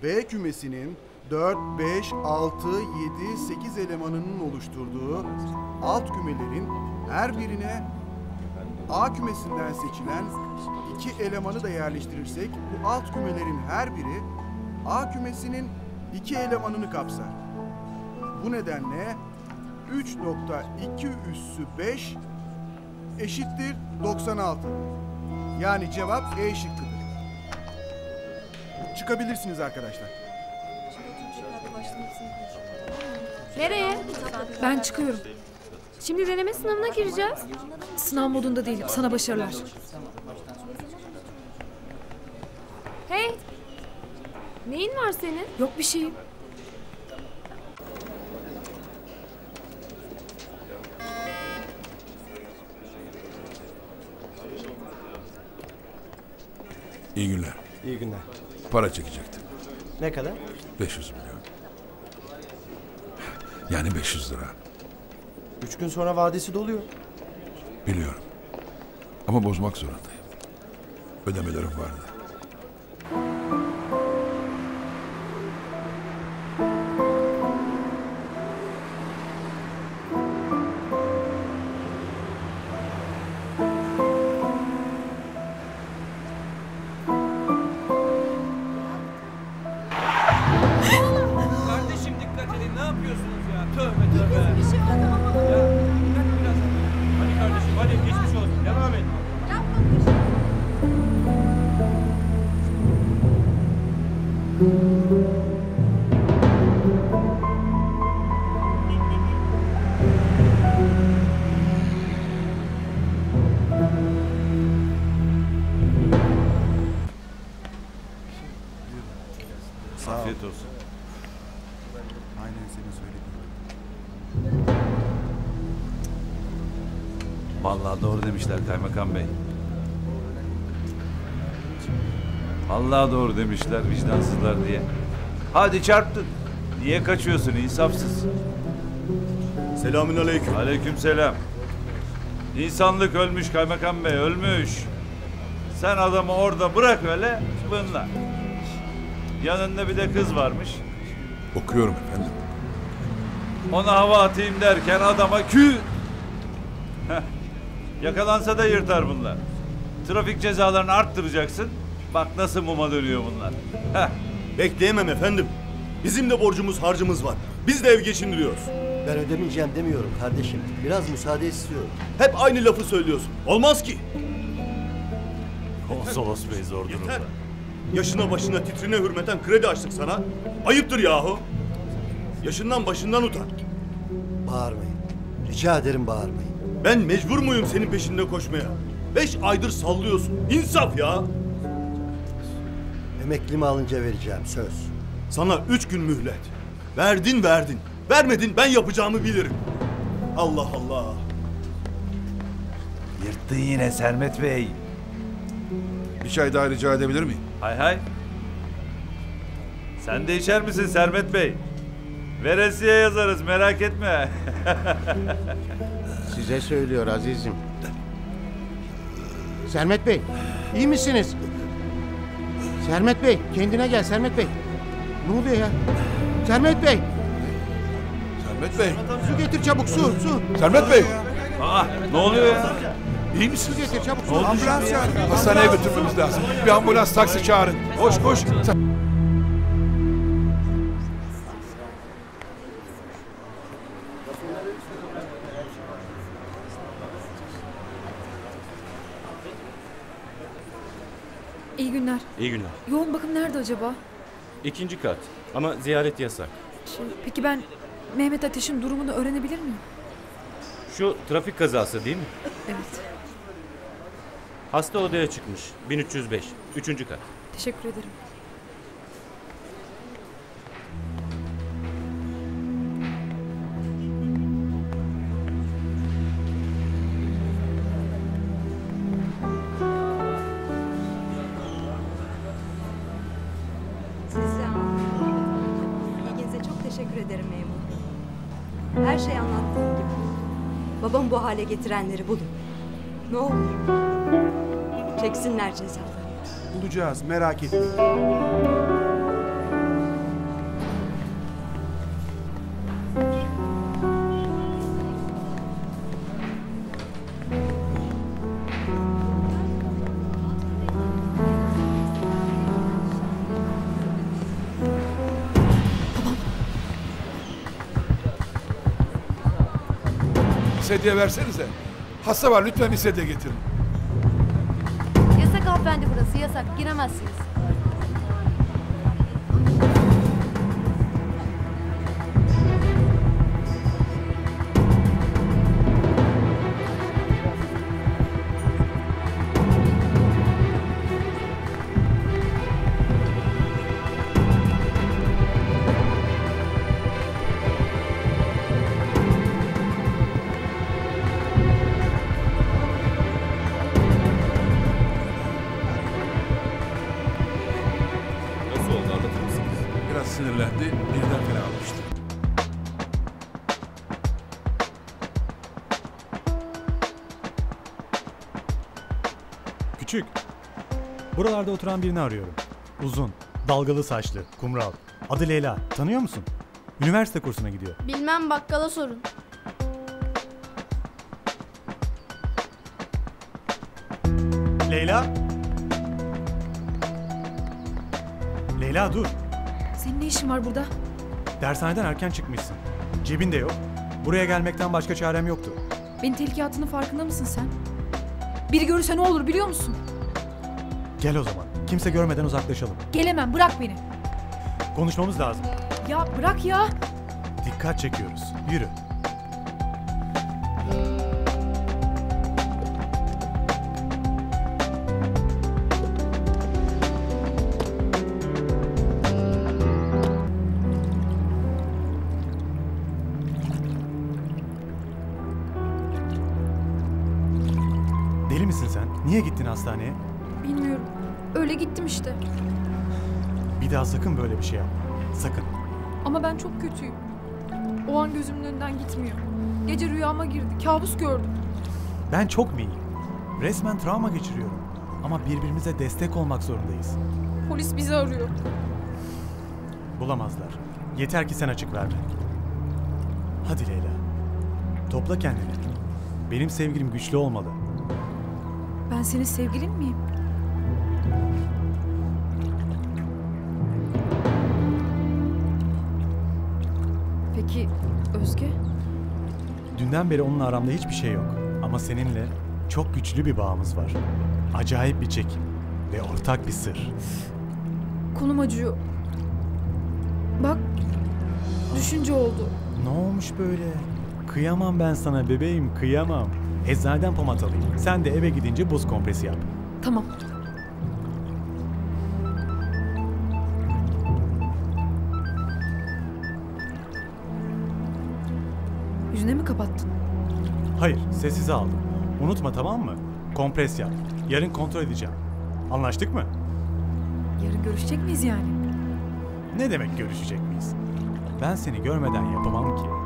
B kümesinin 4, 5, 6, 7, 8 elemanının oluşturduğu alt kümelerin her birine A kümesinden seçilen 2 elemanı da yerleştirirsek bu alt kümelerin her biri A kümesinin 2 elemanını kapsar. Bu nedenle 3.2 üssü 5 eşittir 96. Yani cevap E şıkkıdır. Çıkabilirsiniz arkadaşlar. Nereye? Ben çıkıyorum. Şimdi deneme sınavına gireceğiz. Sınav modunda değilim. Sana başarılar. Hey! Neyin var senin? Yok bir şeyim. İyi günler. İyi günler. Para çekecektim. Ne kadar? 500 milyon. Yani 500 lira. 3 gün sonra vadesi doluyor. Biliyorum. Ama bozmak zorundayım. Ödemelerim vardı. Kardeşim dikkat edin, ne yapıyorsunuz ya? Tövbe tövbe. Bir şey ya dikkat biraz. Hadi kardeşim, hadi geçmiş olsun. Devam et. Afiyet olsun. Aynen senin söylediğin. Vallahi doğru demişler kaymakam bey. Vallahi doğru demişler vicdansızlar diye. Hadi çarptın. Niye kaçıyorsun insafsız? Selamünaleyküm. Aleykümselam. İnsanlık ölmüş kaymakam bey, ölmüş. Sen adamı orada bırak öyle bınla. Yanında bir de kız varmış. Okuyorum efendim. Ona hava atayım derken adama kü. Heh. Yakalansa da yırtar bunlar. Trafik cezalarını arttıracaksın. Bak nasıl muma dönüyor bunlar. Heh. Bekleyemem efendim. Bizim de borcumuz harcımız var. Biz de ev geçindiriyoruz. Ben ödemeyeceğim demiyorum kardeşim. Biraz müsaade istiyorum. Hep aynı lafı söylüyorsun. Olmaz ki. Konsolos bey zor durumda. Yeter. Yaşına başına titrine hürmeten kredi açtık sana. Ayıptır yahu. Yaşından başından utan. Bağırmayın. Rica ederim bağırmayın. Ben mecbur muyum senin peşinde koşmaya? 5 aydır sallıyorsun. İnsaf ya. Emeklimi alınca vereceğim söz. Sana 3 gün mühlet. Verdin verdin. Vermedin ben yapacağımı bilirim. Allah Allah. Yırttın yine Sermet Bey. Bir çay daha rica edebilir miyim? Hay hay. Sen de içer misin Sermet Bey? Veresiye yazarız merak etme. Size söylüyor azizim. Sermet Bey, iyi misiniz? Sermet Bey, kendine gel Sermet Bey. Ne oluyor ya? Sermet Bey! Sermet Bey. Su getir çabuk, su. Sermet Bey. Aa, ne oluyor ya? İyi misin? Su getir çabuk, su. Ambulans çağırın. Hastaneye götürmemiz lazım. Bir ambulans taksi çağırın. Koş koş. İyi günler. İyi günler. Yoğun bakım nerede acaba? 2. kat ama ziyaret yasak. Peki ben Mehmet Ateş'in durumunu öğrenebilir miyim? Şu trafik kazası değil mi? Evet. Hasta odaya çıkmış. 1305. 3. kat. Teşekkür ederim. Size ilginize çok teşekkür ederim memur. Her şey anlattığım gibi. Babamı bu hale getirenleri bulun. Ne olur. Çeksinler cezalarını. Bulacağız merak etmeyin. sedye versenize. Hasta var, lütfen bir sedye getirin. Yasak hanımefendi, burası yasak. Giremezsiniz. Nasıl oldu, anlatır mısınız? Biraz sinirlendi, birden fenalaştı. Küçük. Buralarda oturan birini arıyorum. Uzun, dalgalı saçlı, kumral. Adı Leyla. Tanıyor musun? Üniversite kursuna gidiyor. Bilmem, bakkala sorun. Leyla? Leyla dur. Senin ne işin var burada? Dershaneden erken çıkmışsın. Cebin de yok. Buraya gelmekten başka çarem yoktu. Beni tehlikeye attığının farkında mısın sen? Biri görürse ne olur biliyor musun? Gel o zaman. Kimse görmeden uzaklaşalım. Gelemem, bırak beni. Konuşmamız lazım. Ya bırak ya. Dikkat çekiyoruz. Yürü. Deli misin sen? Niye gittin hastaneye? Bilmiyorum. Öyle gittim işte. Bir daha sakın böyle bir şey yapma. Sakın. Ama ben çok kötüyüm. O an gözümün önünden gitmiyor. Gece rüyama girdi. Kabus gördüm. Ben çok miyim? Resmen travma geçiriyorum. Ama birbirimize destek olmak zorundayız. Polis bizi arıyor. Bulamazlar. Yeter ki sen açık verme. Hadi Leyla. Topla kendini. Benim sevgilim güçlü olmalı. Ben senin sevgilin miyim? Peki Özge? Dünden beri onunla aramda hiçbir şey yok. Ama seninle çok güçlü bir bağımız var. Acayip bir çekim ve ortak bir sır. Kolum acıyor. Bak, düşünce oldu. Ne olmuş böyle? Kıyamam ben sana bebeğim, kıyamam. Eczaneden pomat alayım. Sen de eve gidince buz kompresi yap. Tamam. Yüzüne mi kapattın? Hayır, sessize aldım. Unutma, tamam mı? Kompres yap. Yarın kontrol edeceğim. Anlaştık mı? Yarın görüşecek miyiz yani? Ne demek görüşecek miyiz? Ben seni görmeden yapamam ki.